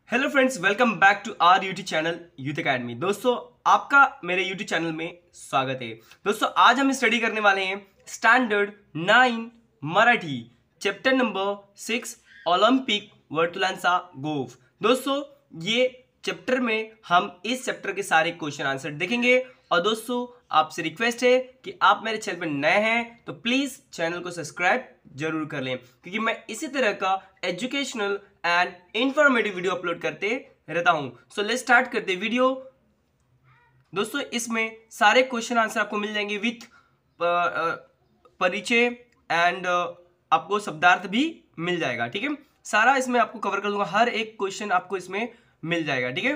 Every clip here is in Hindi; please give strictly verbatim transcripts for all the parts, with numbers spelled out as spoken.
Hello friends, welcome back to our YouTube channel Youth Academy. दोस्तों, आपका मेरे यूट्यूब चैनल में स्वागत है। दोस्तों, आज हम स्टडी करने वाले हैं standard nine Marathi chapter number six Olympic वर्तुलांचा गोफ। दोस्तों, ये चैप्टर में हम इस चैप्टर के सारे क्वेश्चन आंसर देखेंगे। और दोस्तों, आपसे रिक्वेस्ट है कि आप मेरे चैनल पर नए हैं तो प्लीज़ चैनल को सब्सक्राइब जरूर कर लें, क्योंकि मैं इसी तरह का educational and informative video upload करते रहता हूं। सो लेट्स स्टार्ट करते वीडियो। दोस्तों, इसमें सारे क्वेश्चन आंसर आपको मिल जाएंगे विथ परिचय एंड आपको शब्दार्थ भी मिल जाएगा। ठीक है, सारा इसमें आपको कवर कर दूंगा, हर एक क्वेश्चन आपको इसमें मिल जाएगा। ठीक है,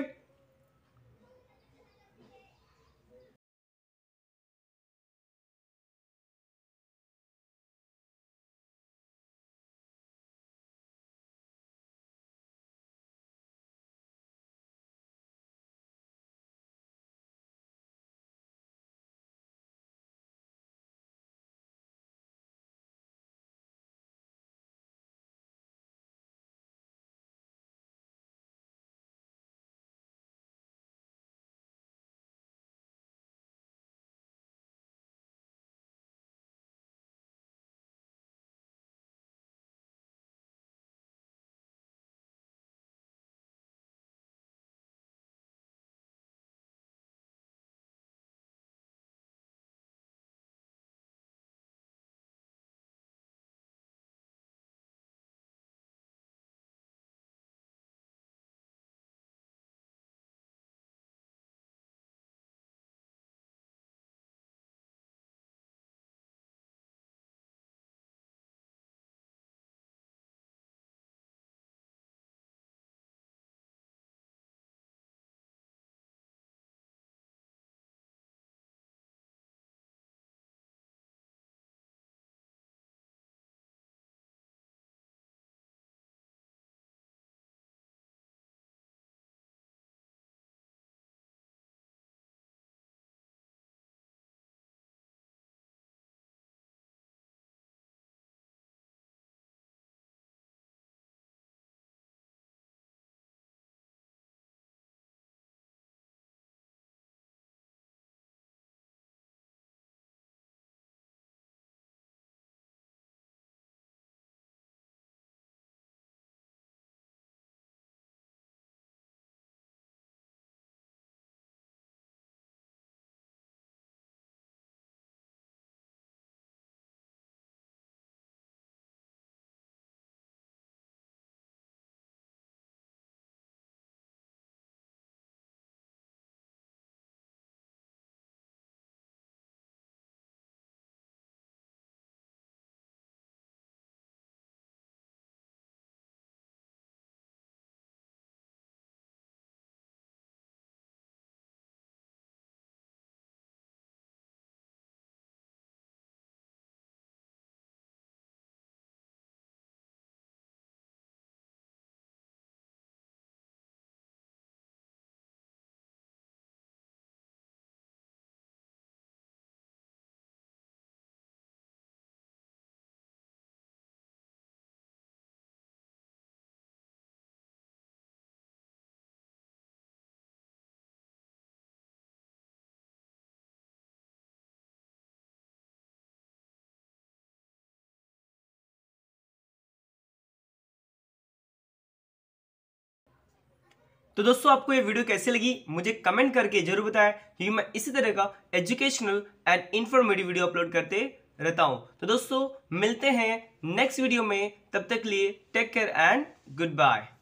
तो दोस्तों, आपको ये वीडियो कैसे लगी मुझे कमेंट करके जरूर बताएं, क्योंकि मैं इसी तरह का educational and informative video upload करते रहता हूं। तो दोस्तों, मिलते हैं नेक्स्ट वीडियो में, तब तक के लिए take care and good bye.